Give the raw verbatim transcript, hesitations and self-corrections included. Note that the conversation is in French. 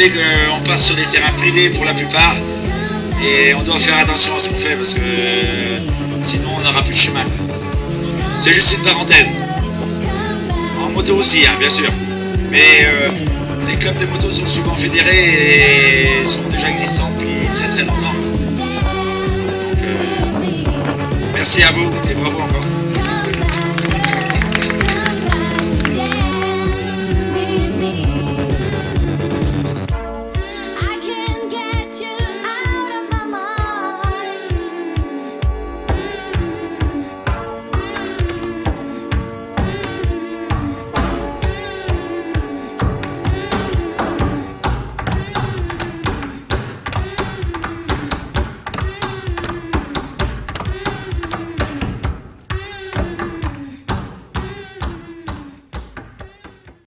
rappeler qu'on passe sur des terrains privés pour la plupart. Et on doit faire attention à ce qu'on fait parce que euh, sinon on n'aura plus de chemin. C'est juste une parenthèse. En moto aussi, hein, bien sûr. Mais euh, les clubs de moto sont souvent fédérés et sont déjà existants depuis très très longtemps. Donc, euh, merci à vous et bravo encore.